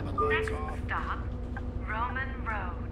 Next stop, Roman Road.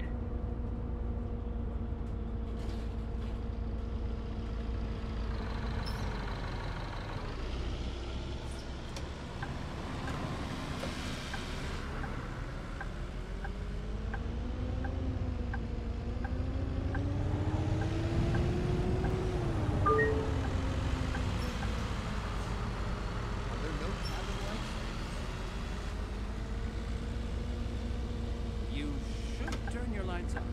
You should turn your lights on.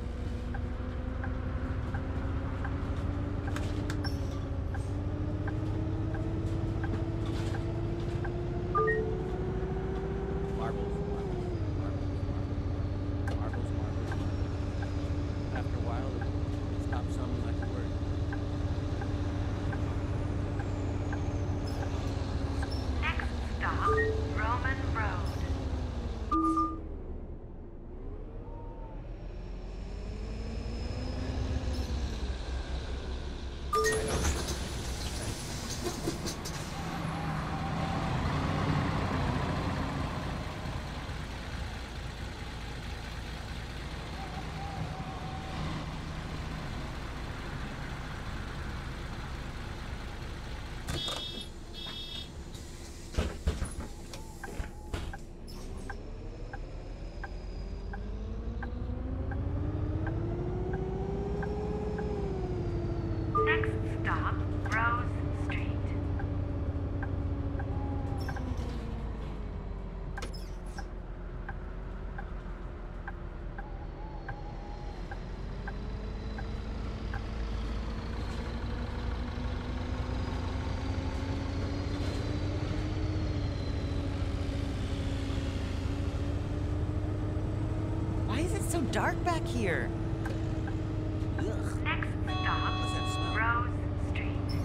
Marbles, marbles, marbles, marbles, marbles, marbles. After a while, it stops sounding like a word. Next stop, Roman Road. Next stop, Rose Street. Why is it so dark back here? Ugh. Next stop, What's that smell? Rose Street.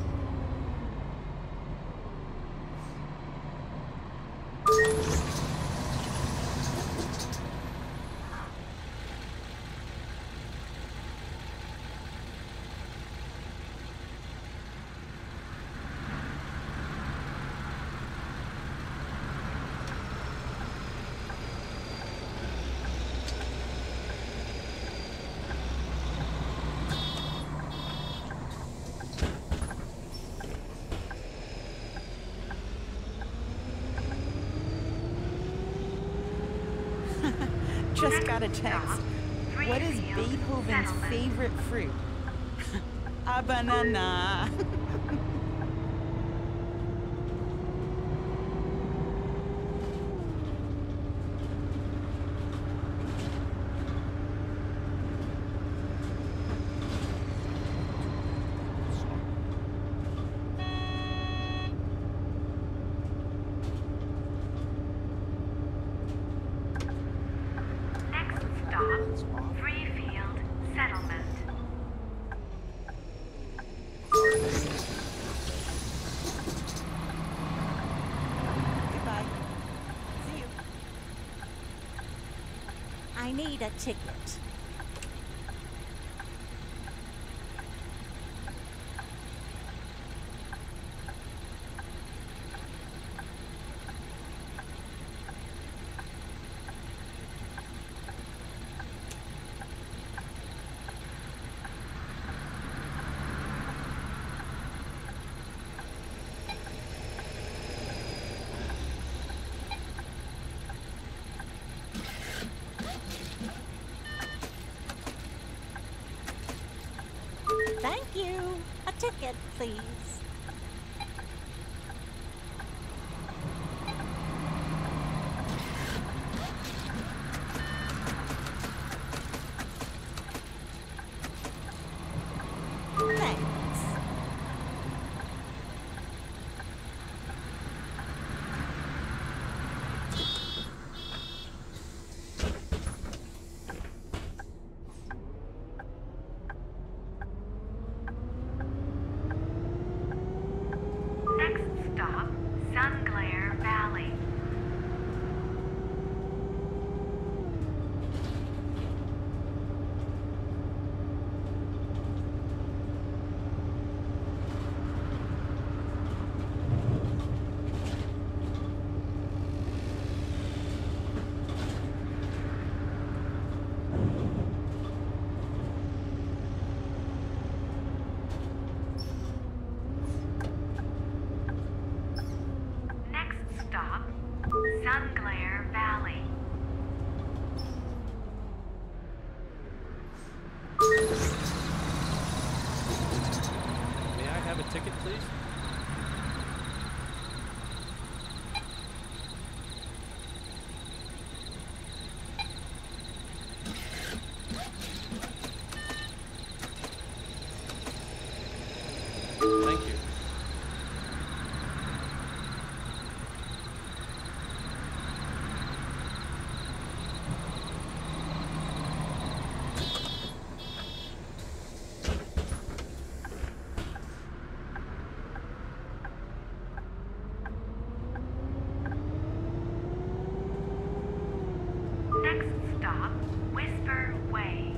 Just got a text. Stop, What is Freefield Beethoven's Settlement. favorite fruit? A banana. Next stop, Freefield Settlement. Goodbye. See you. I need a ticket. Thank you. A ticket, please. Thanks. Next stop, Whisper Way.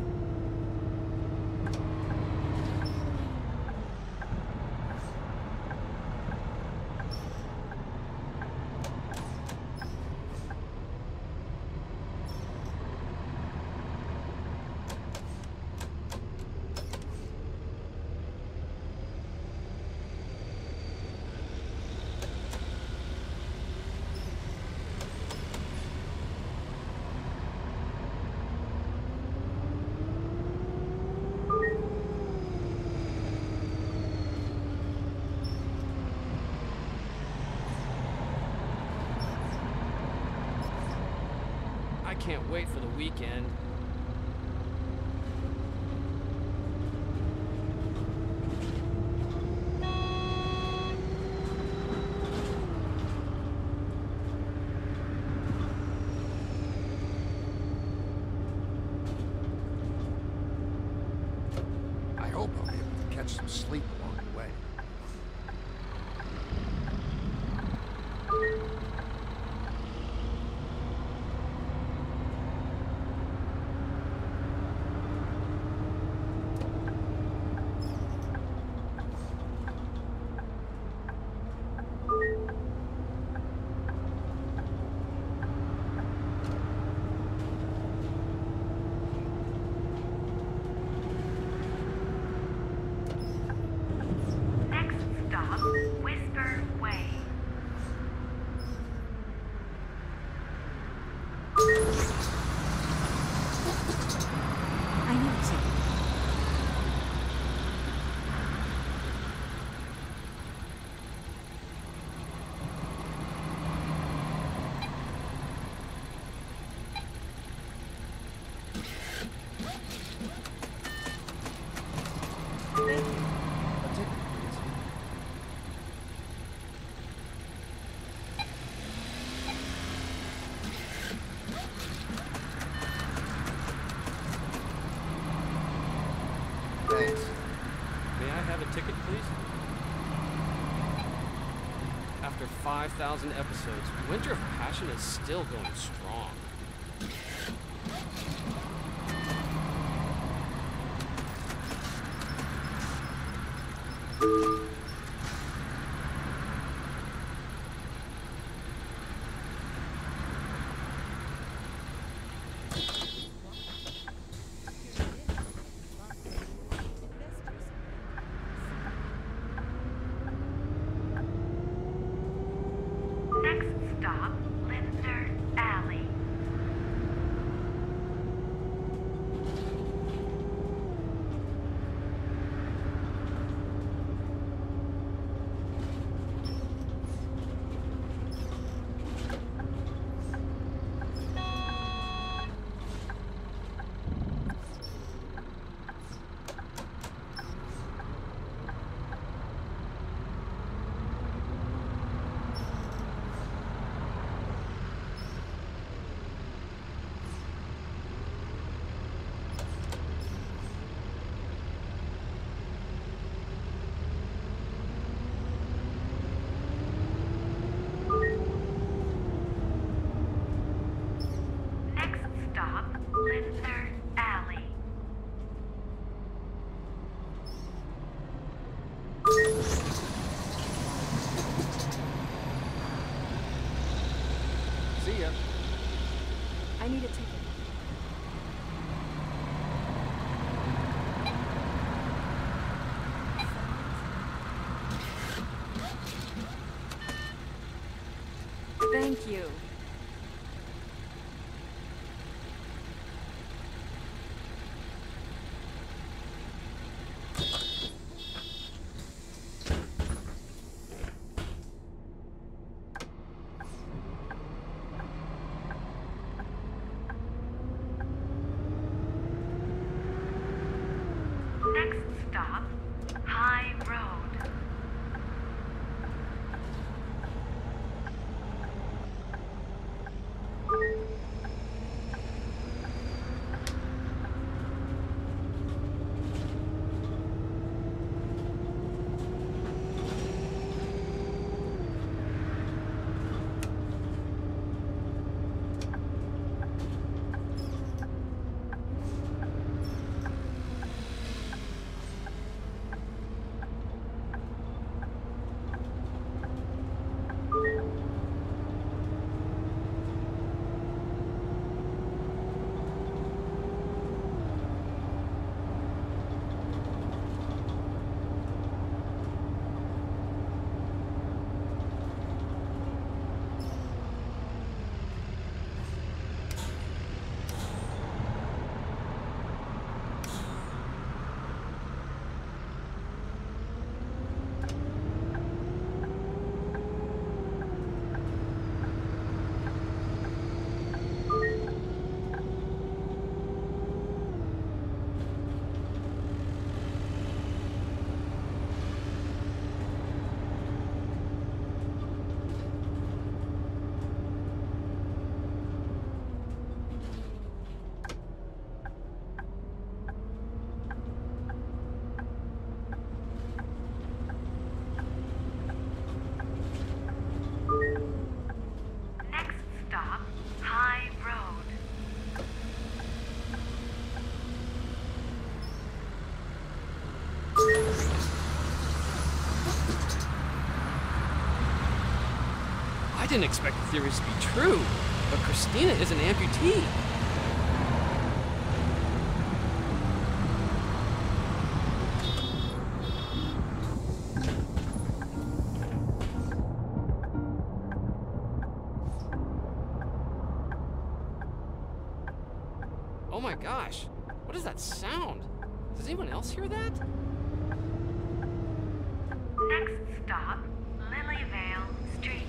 I can't wait for the weekend. I hope I'll be able to catch some sleep along the way. Next stop, Whisper Way. I need a ticket. A ticket, please. Thanks. May I have a ticket, please? After 5,000 episodes, Winter of Passion is still going strong. Next stop, Linder Alley. Next stop, Linder Alley. See ya. I need a ticket. Thank you. didn't expect the theories to be true, but Christina is an amputee. Oh my gosh, what is that sound? Does anyone else hear that? Next stop, Lilyvale Street.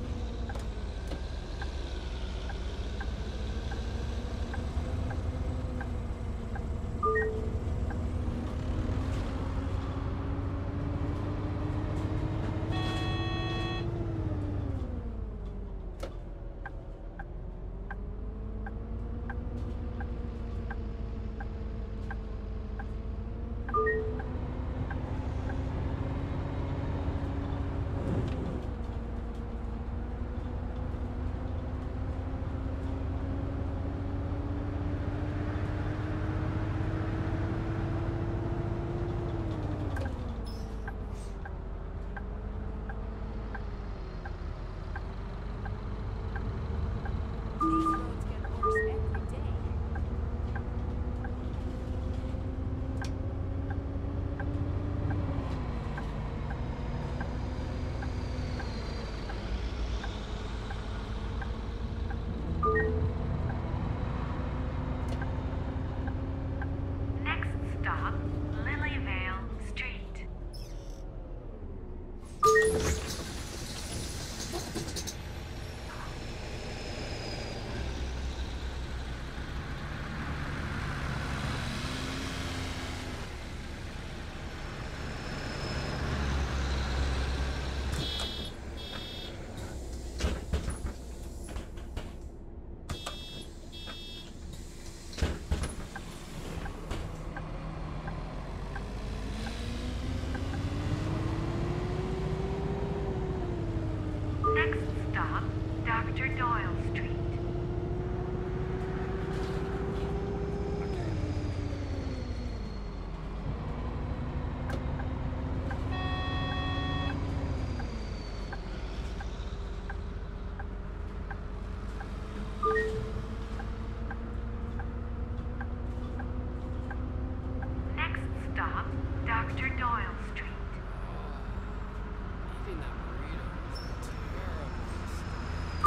These roads get worse every day. Next stop, Lilyvale Street. Next stop, Dr. Doyle Street. Next stop, Dr. Doyle Street. Eating that burrito is terrible.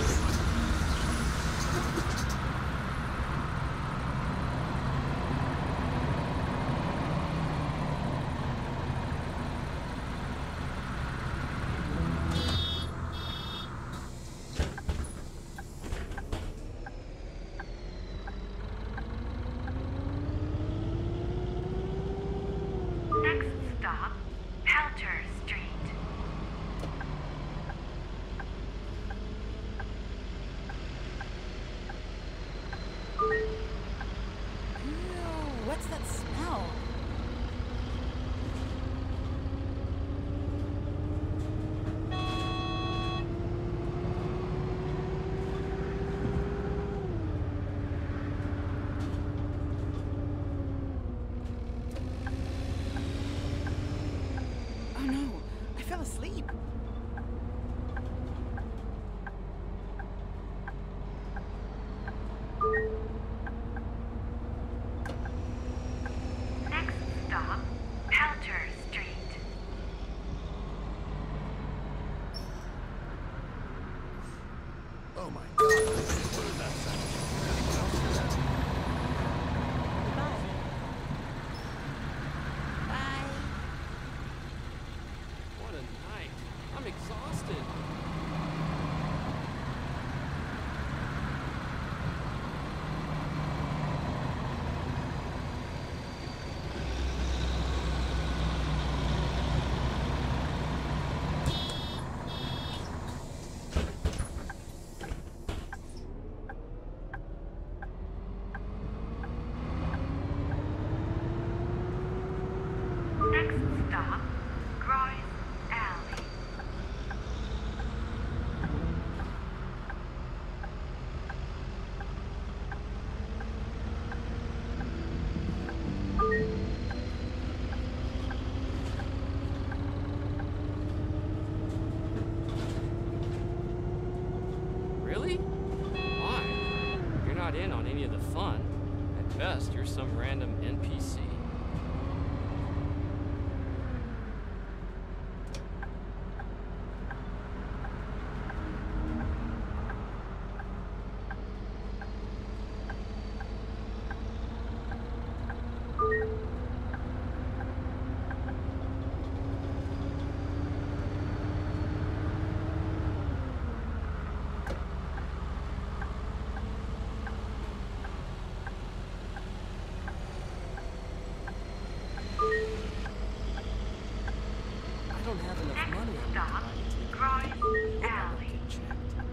Next stop, Pelter Street. Ew, what's that smell? Oh no, I fell asleep. Next stop, Pelter Street. Oh my god. What is that sound? Goodbye. Bye. What a night. not in on any of the fun. At best, you're some random NPC. I don't have enough money on me to Stop. buy a ticket. Groyce Alley. Get checked.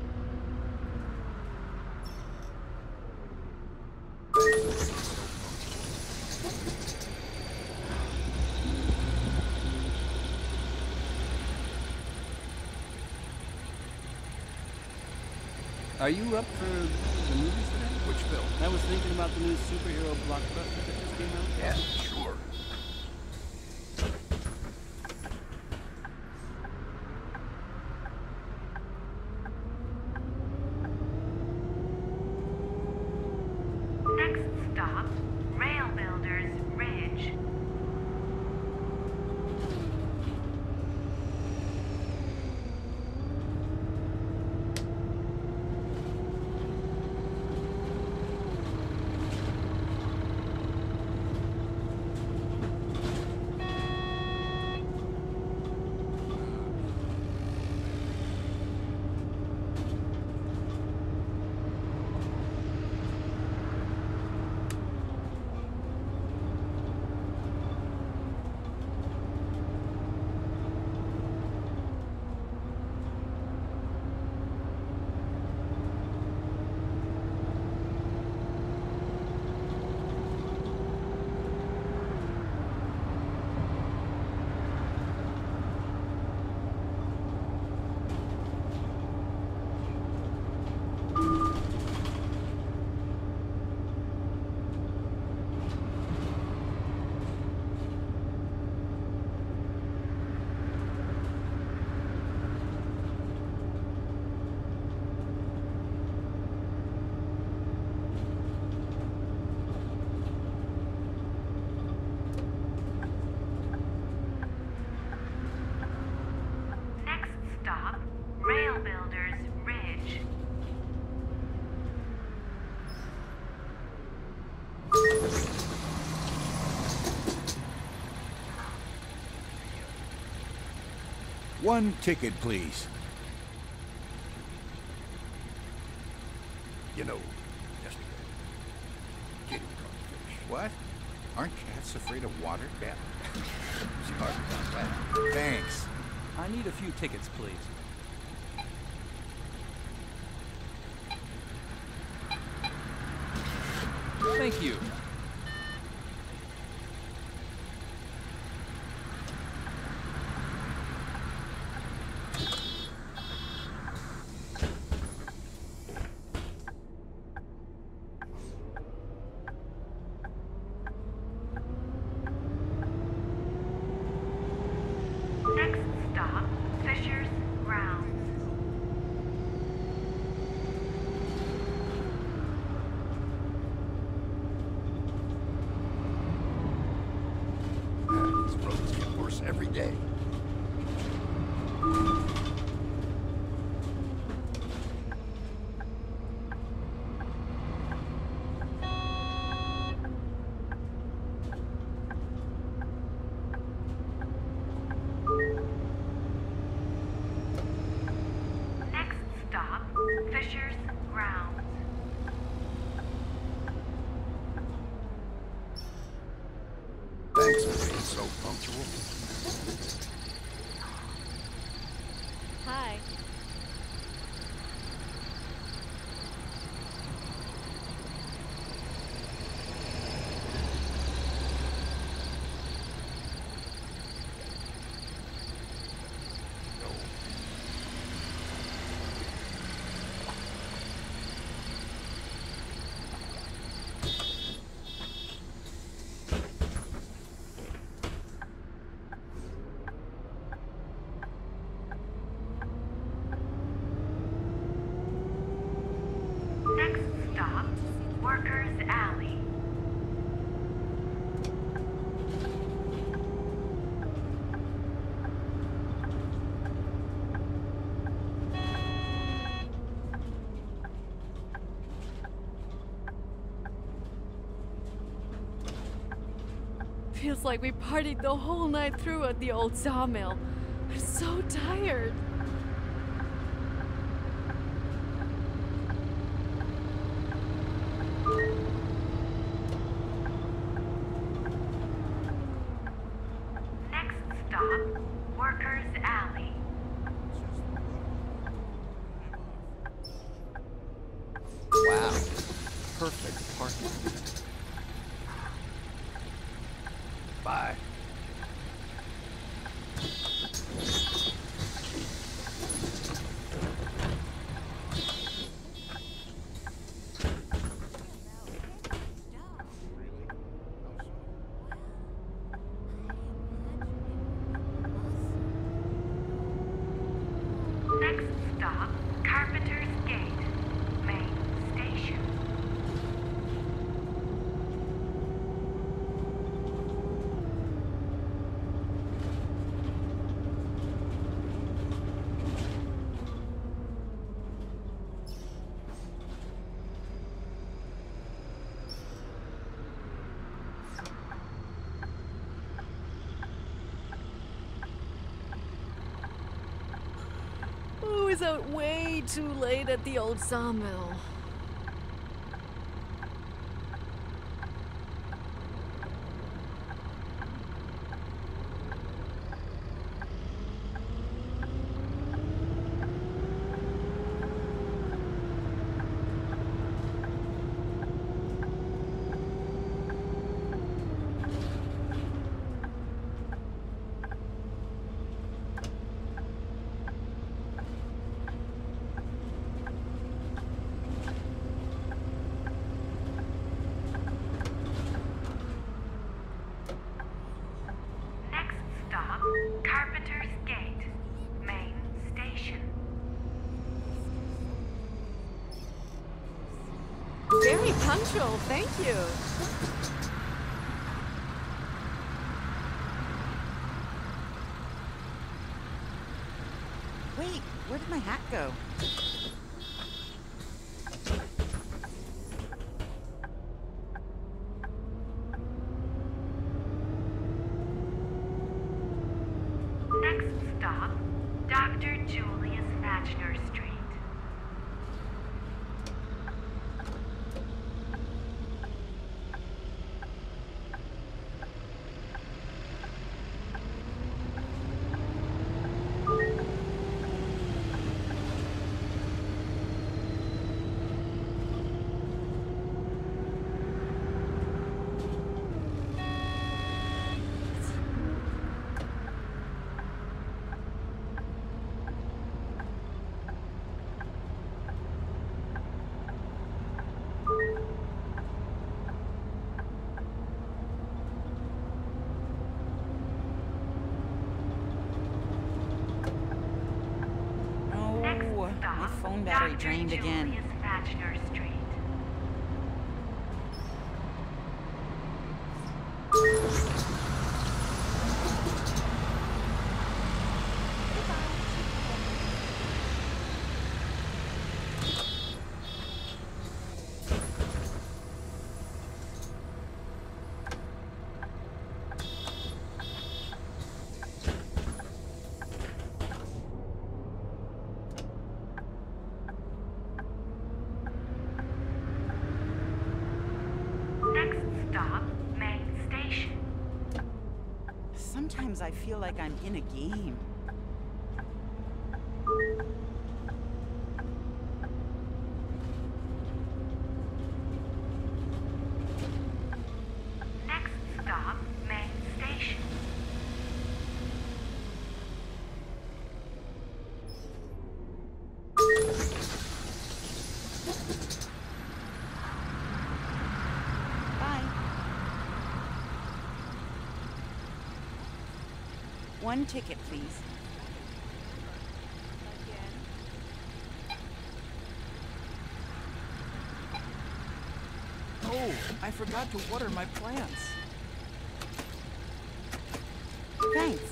Are you up for the movies today? Which film? I was thinking about the new superhero blockbuster that just came out. Yeah, sure. Next stop, Rail Builders Ridge. Next stop, Rail Builders Ridge. One ticket, please. You know, yesterday, kitty caught fish. What? Aren't cats afraid of water? Cat? Sorry about that. Thanks. I need a few tickets, please. Thank you. Next stop, Fisher's Grounds. These roads get worse every day. Next stop, Fisher's Grounds. Thanks for being so punctual. Hi. Feels like we partied the whole night through at the old sawmill. I'm so tired. Next stop, Workers Alley. Wow. Perfect parking. Bye. Next stop, Carpenter's Gate, main station. Oh, it's out way too late at the old sawmill. Next stop, Carpenter's Gate, main station. Very punctual, thank you. Wait, where did my hat go? Next stop, Dr. Julius Matchner Street. Next Oh, my stop, phone battery Dr. drained again. Julius Matchner Street. Next stop, main station. Sometimes I feel like I'm in a game. Next stop, main station. Bye. One ticket, please. Oh, I forgot to water my plants. Thanks.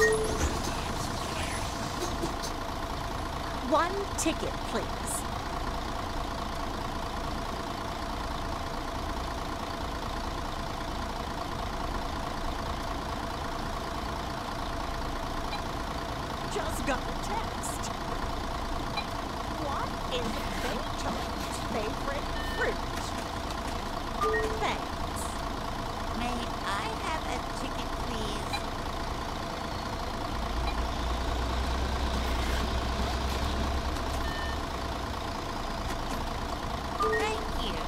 One ticket, please. Just got a text. What is Beethoven's favorite fruit? Thanks. May I have a ticket, please? Thank you.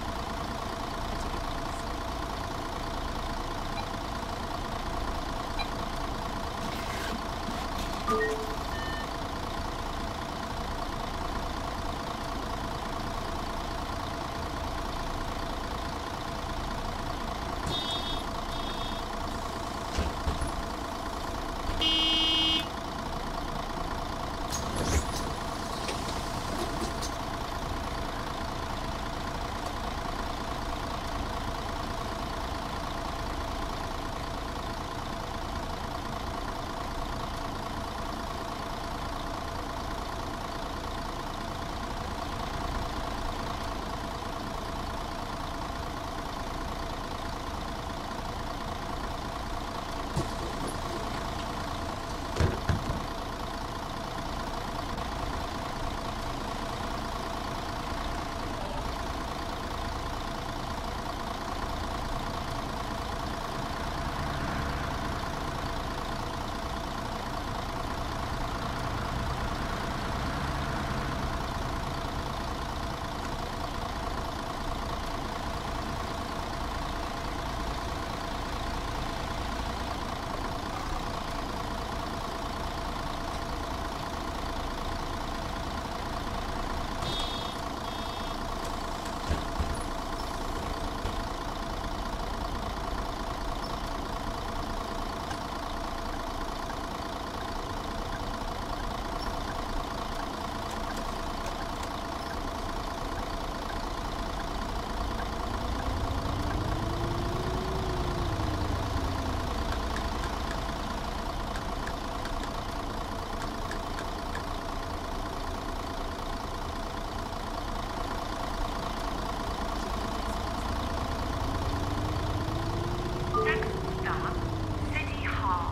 Next stop, City Hall.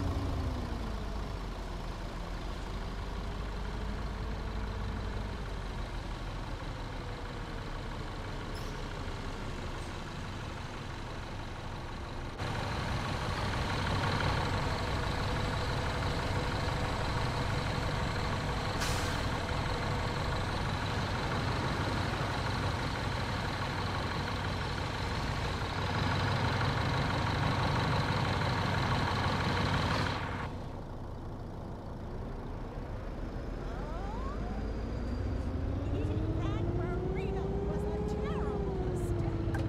Eating that burrito was a terrible mistake.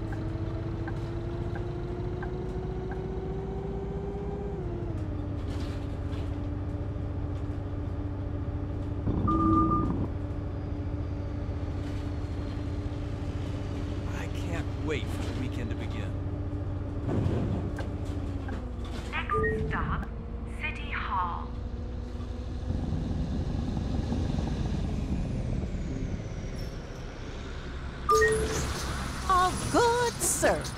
I can't wait for the weekend to begin. Next stop, City Hall. A good service.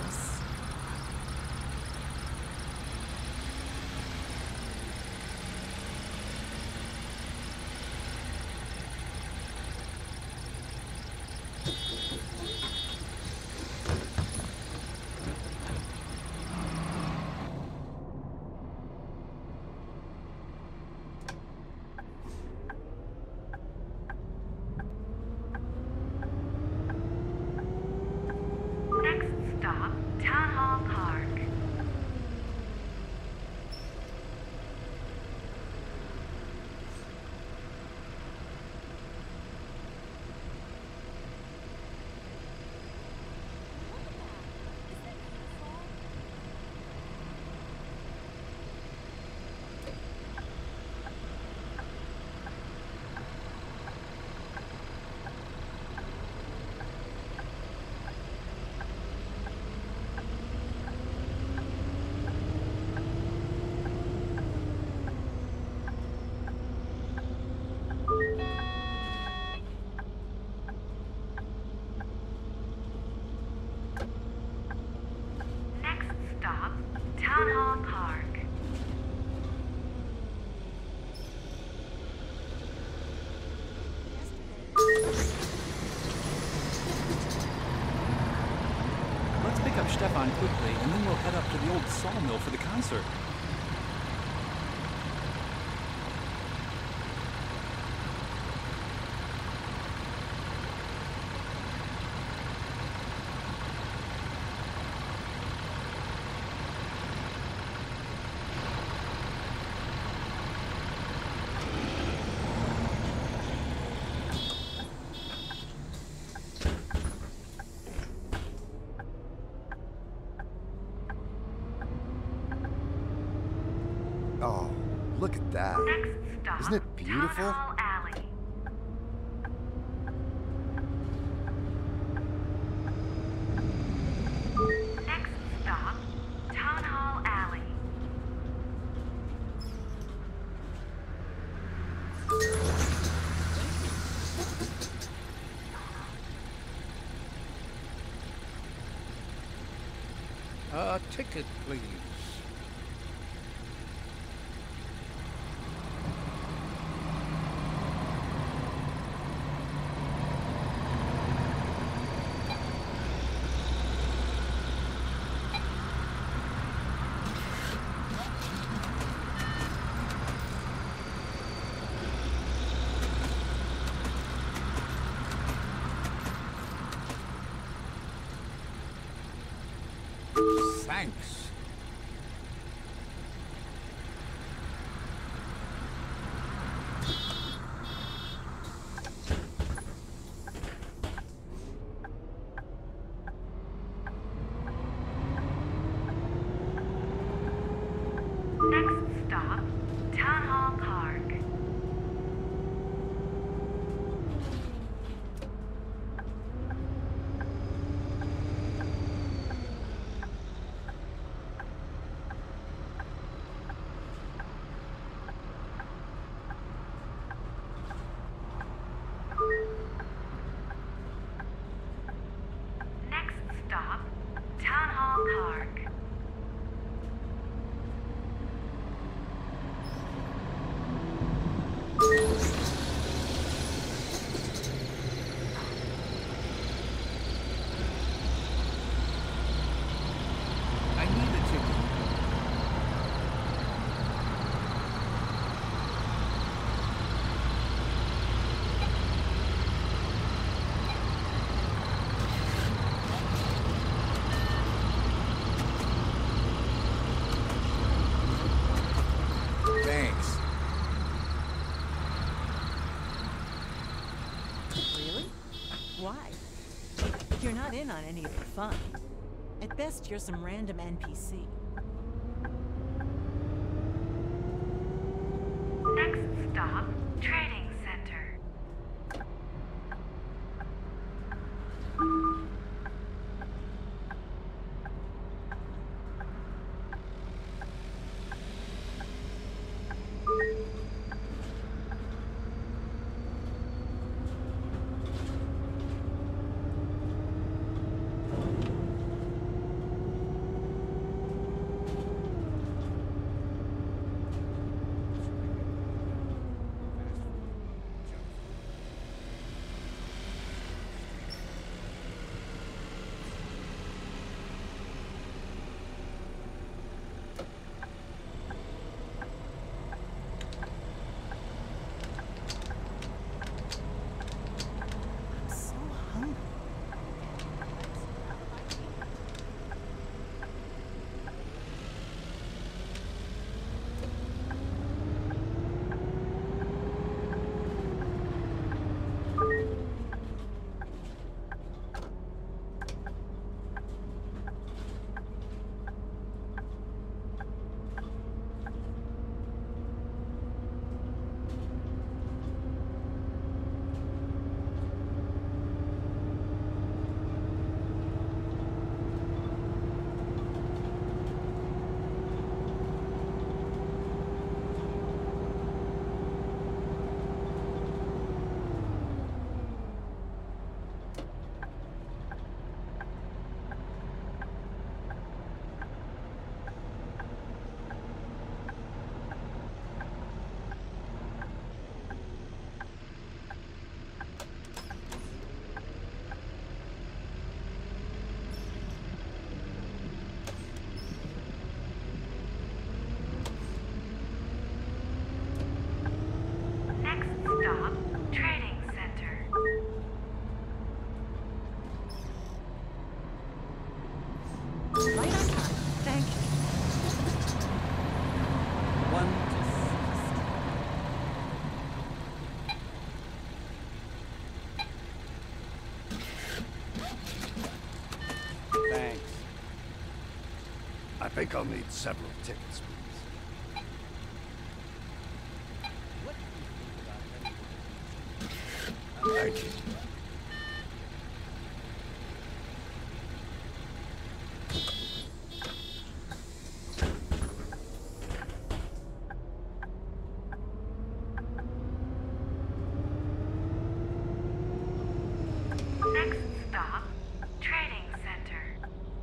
Stefan quickly, and then we'll head up to the old sawmill for the concert. Oh, look at that. Next stop, Isn't it beautiful? Town Hall Alley. Next stop, Town Hall Alley. Ticket, please. Thanks. Next stop, Town Hall Park. Next stop, Town Hall Park. I need a ticket. Thanks. Really? Why? You're not in on any of the fun. At best, you're some random NPC. Next stop, Trading Center. think I'll need several tickets, please. What do you think about heading to the beach? Thank you. Next stop, Trading Center.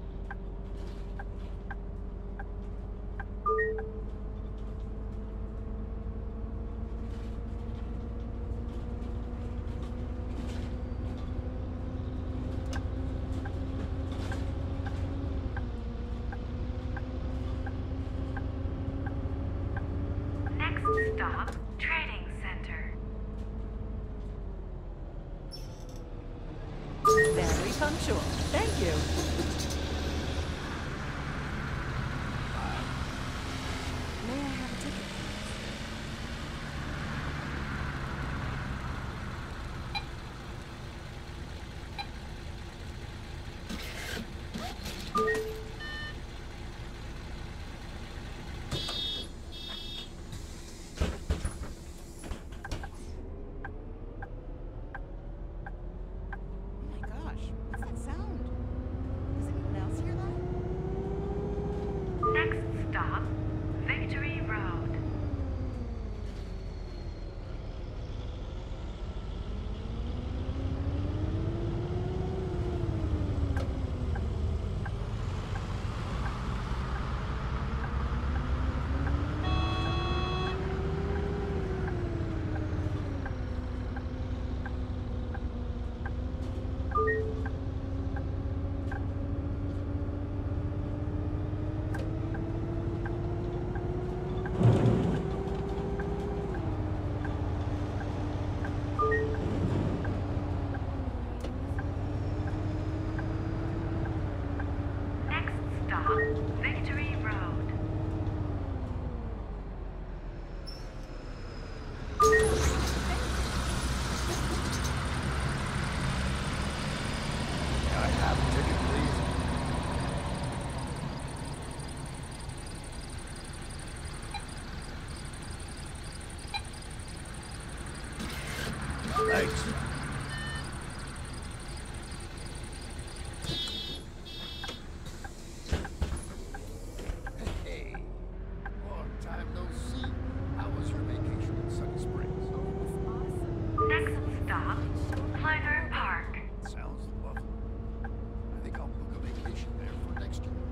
Next stop, Trading Center. Very punctual. Thank you. May I have a ticket? Oh my gosh, what's that sound? Does anyone else hear that? Next stop, Victory Road. Next stop, Victory Road. May I have a ticket, please? Thanks. Hey, long time no see. How was your vacation in Sunny Springs? Oh, it was awesome. Next stop, Pleasure Park. Sounds lovely. I think I'll book a vacation there for next year.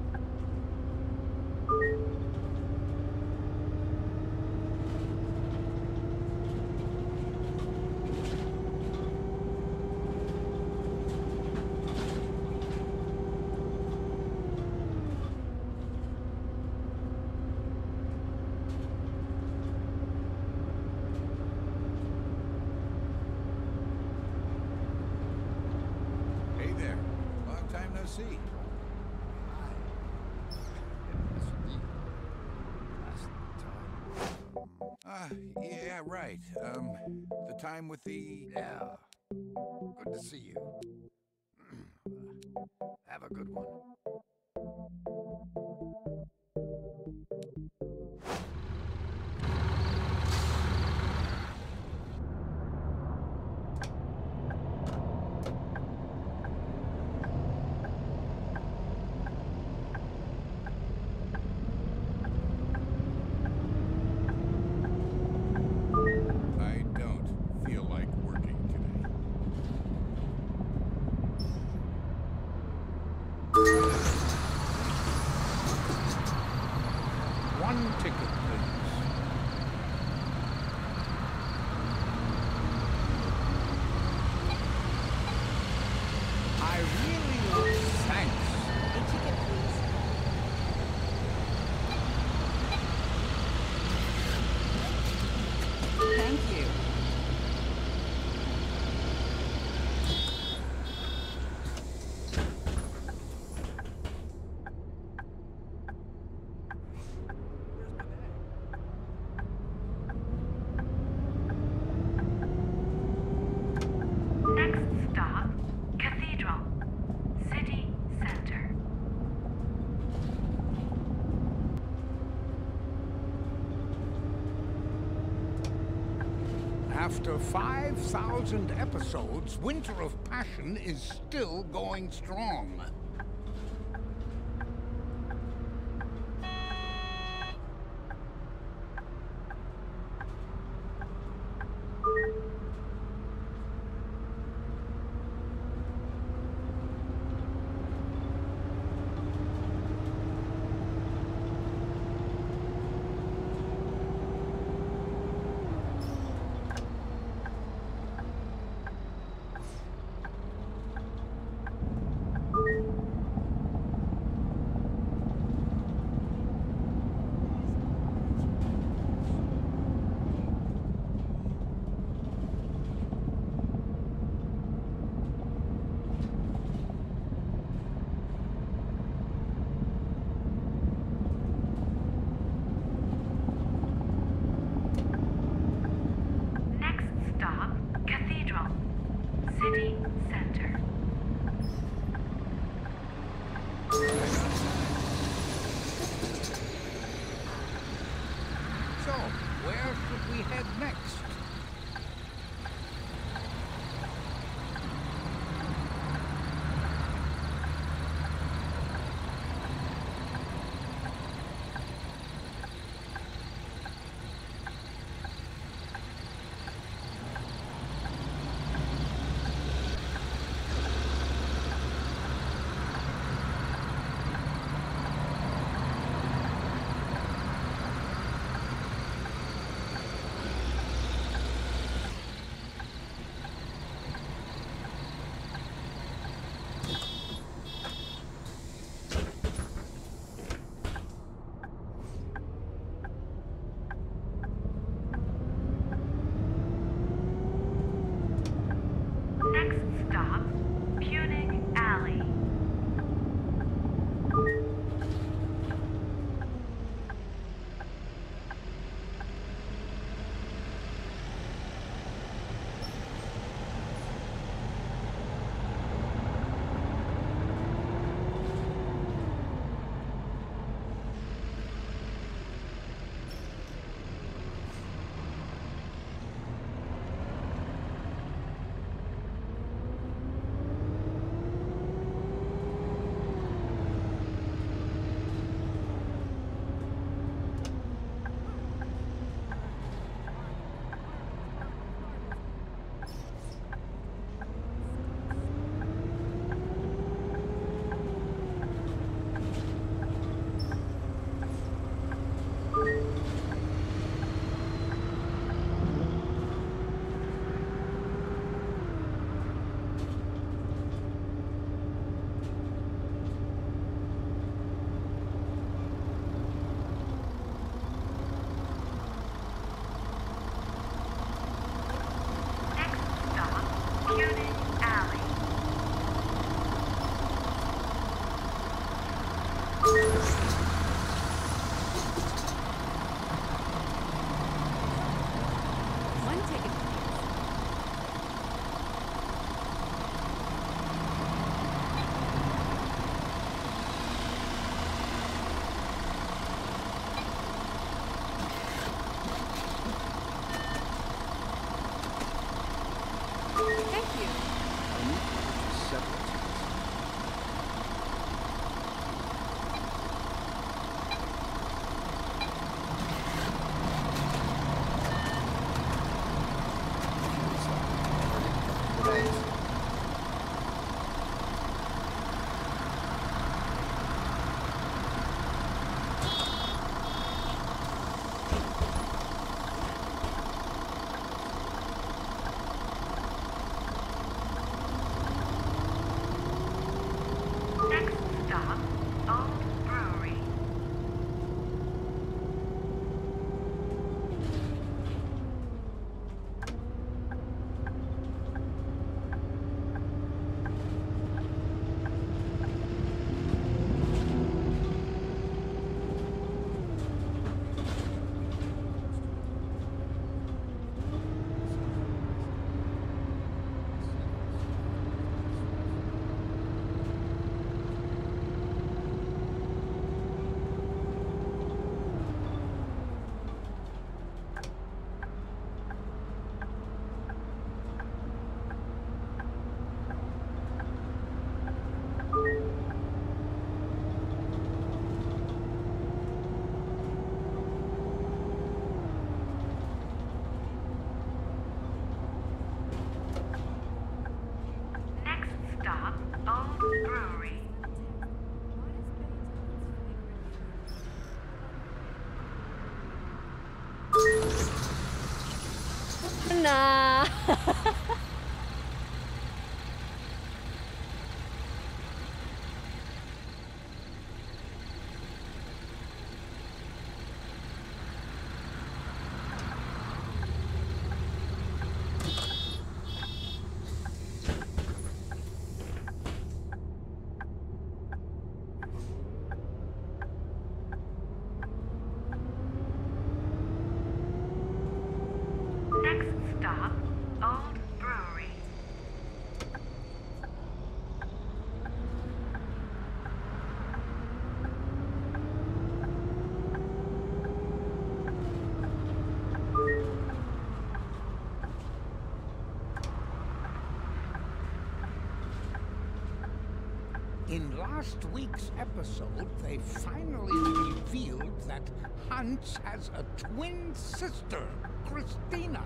Hey there. Long time no see. Hi. Yes, indeed. Last time. Ah, yeah, right. The time with the... Yeah. Good to see you. Have a good one. I don't feel like working today. One ticket, please. I really... Thanks. A ticket, please. Thank you. Where's my bag? After 5,000 episodes, Winter of Passion is still going strong. Next stop, Cathedral. City Center. So, where should we head next? Nah. Next stop, Old Brewery. In last week's episode, they finally revealed that Hans has a twin sister, Christina.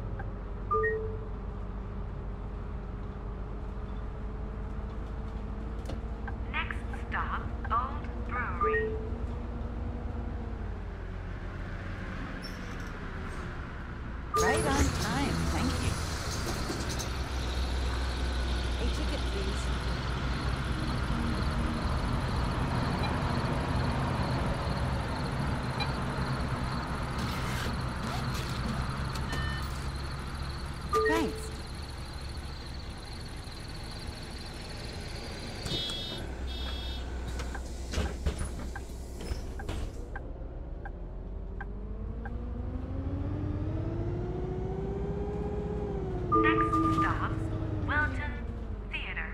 Next stop, Old Brewery. Right on time, thank you. A ticket, please. Thanks. Next stop, Wilton Theater.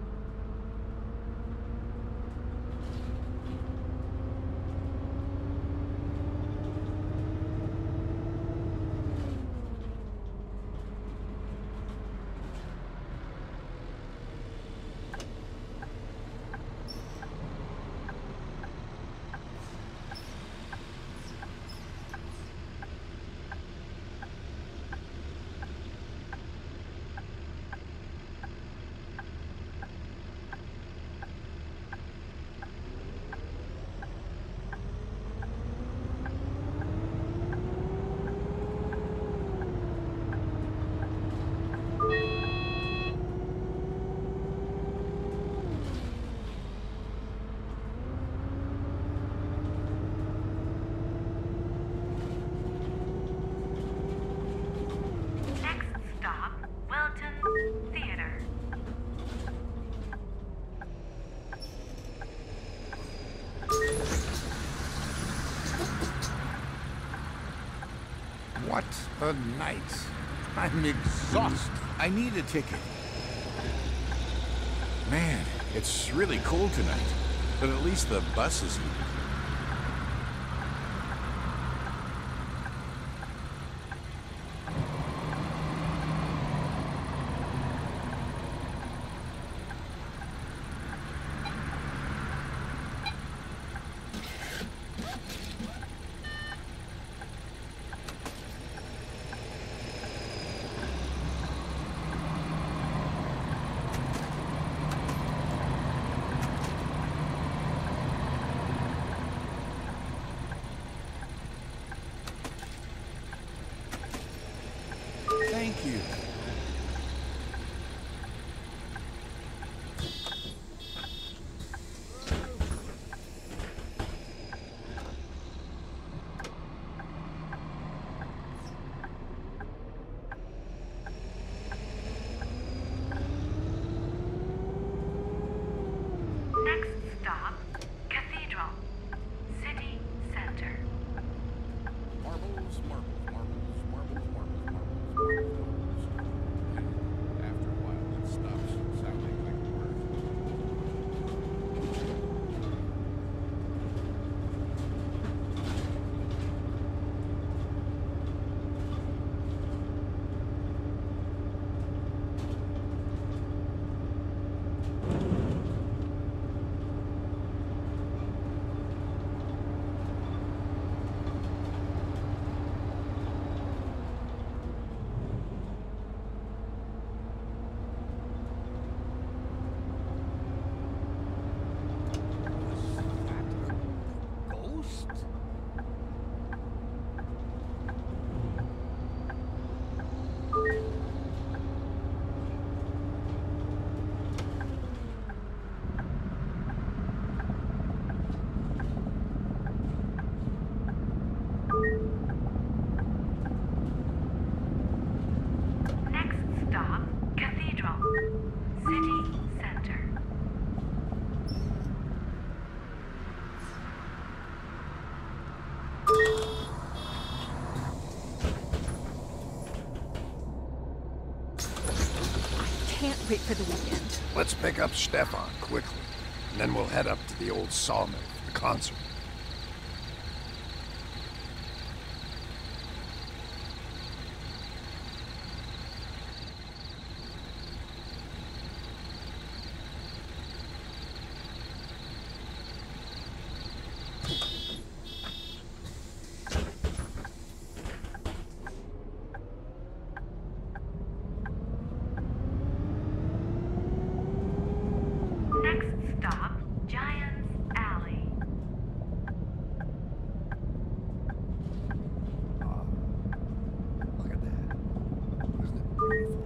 Next stop, Wilton Theater. What a night. I'm exhausted. I need a ticket. Man, it's really cold tonight. But at least the bus is heated. Wait for the weekend. Let's pick up Stefan quickly, and then we'll head up to the old sawmill for the concert. Next stop, Giants Alley. Look at that. Isn't it beautiful?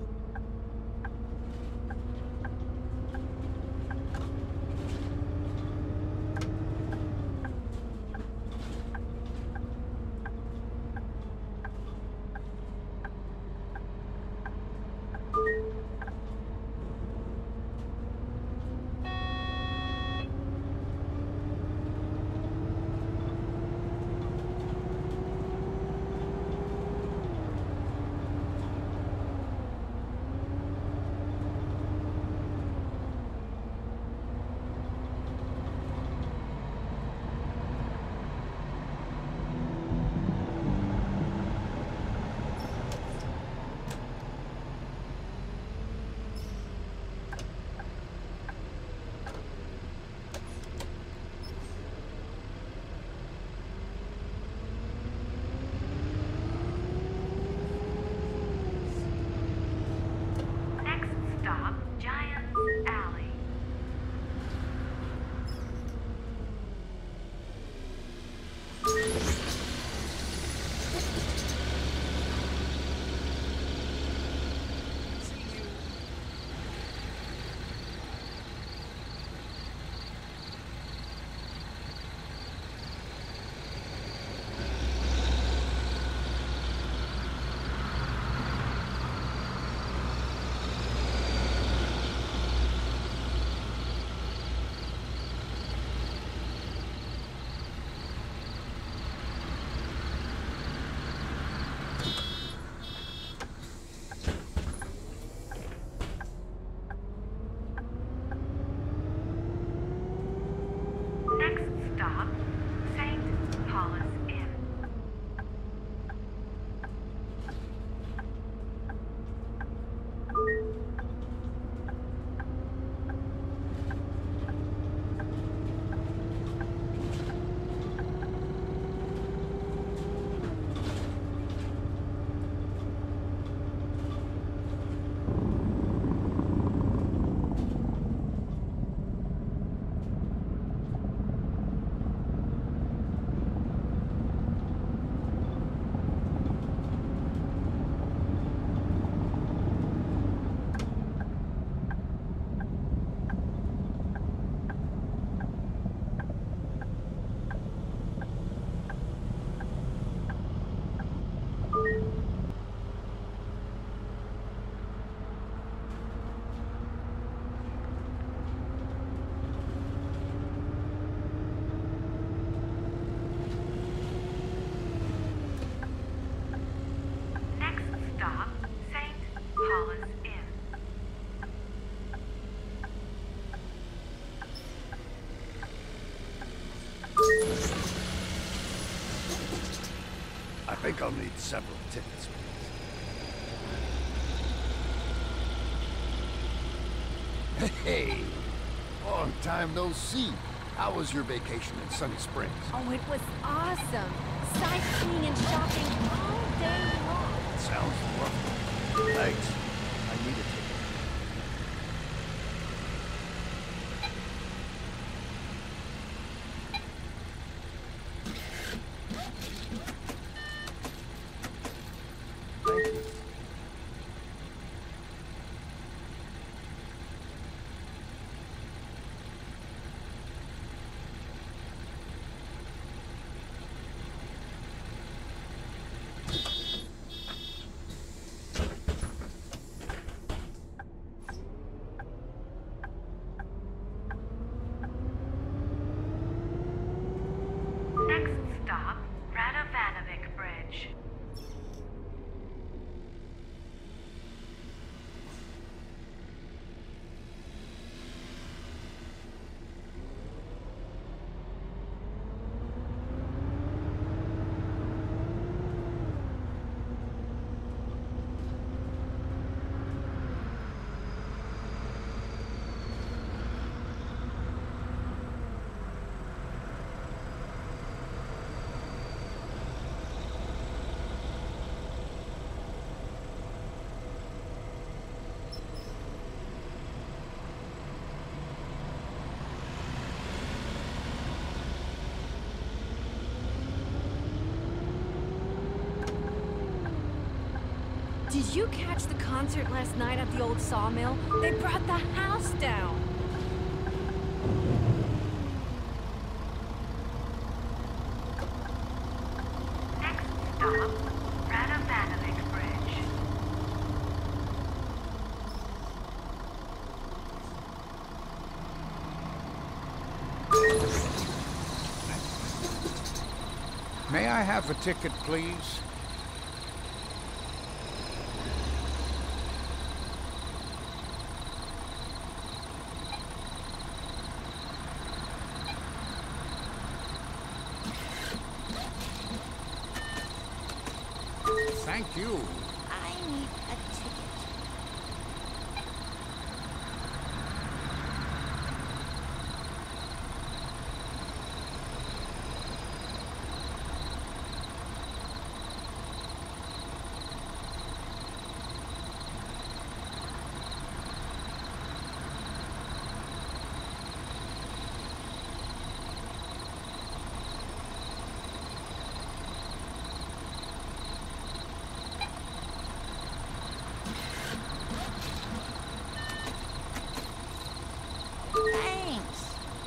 Next stop, Giants Alley. Next stop, St. Paul's Inn. Next stop, St. Paul's Inn. I think I'll need several tickets, please. Hey! Long time no see. How was your vacation in Sunny Springs? Oh, it was awesome. Sightseeing and shopping all day long. Sounds wonderful. Thanks. I need a ticket. Thank you. Did you catch the concert last night at the old sawmill? They brought the house down. Next stop, Radovanovic Bridge. May I have a ticket, please? Thank you. I need a ticket. Thanks.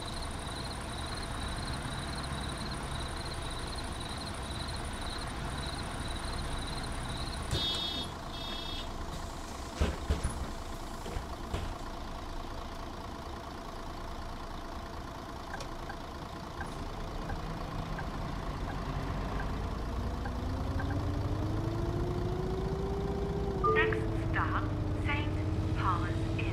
Next stop, St. Paul's Inn.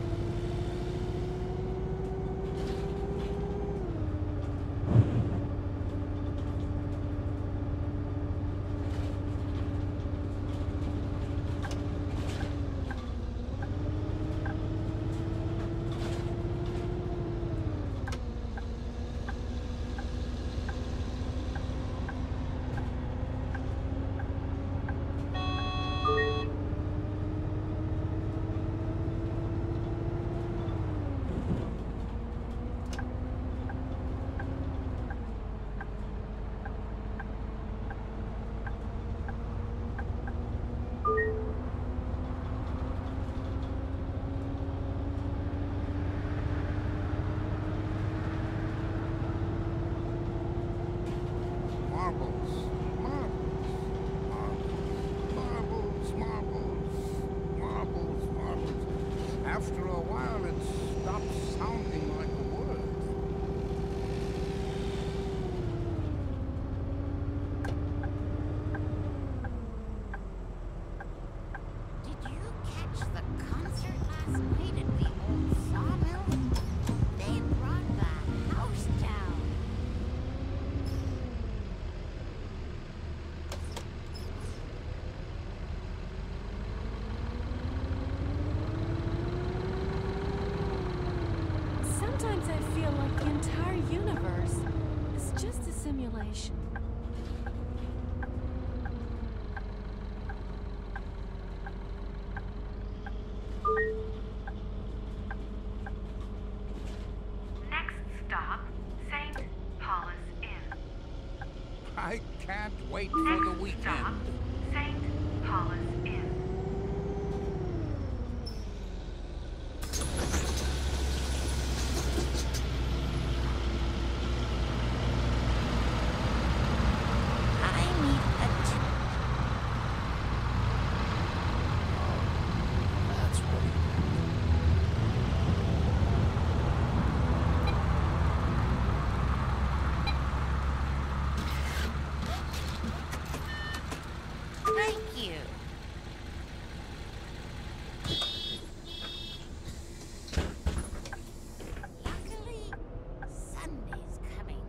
Marbles, marbles, marbles, marbles, marbles, marbles. After a while, it stops sounding like a word. Did you catch the concert last night at the old sawmill? They brought the house down. Sometimes I feel like the entire universe is just a simulation. Next stop, St. Paul's Inn. I can't wait for Next the stop, weekend. St. Paul's Inn. I need a ticket. That's what he meant. Thank you. Luckily, Sunday's coming.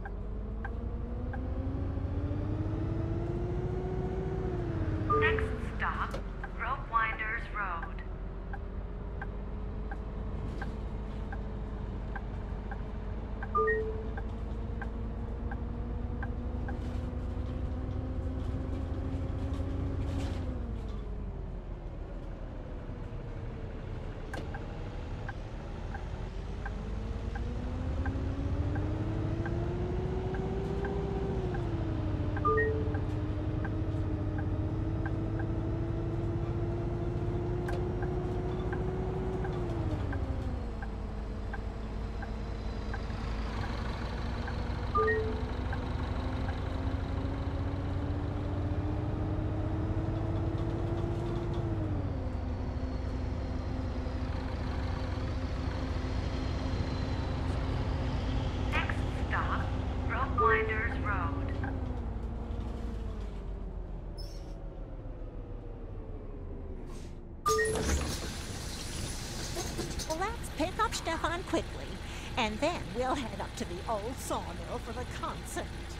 Next stop, Rope Winders Road. drop Stefan quickly, and then we'll head up to the old sawmill for the concert.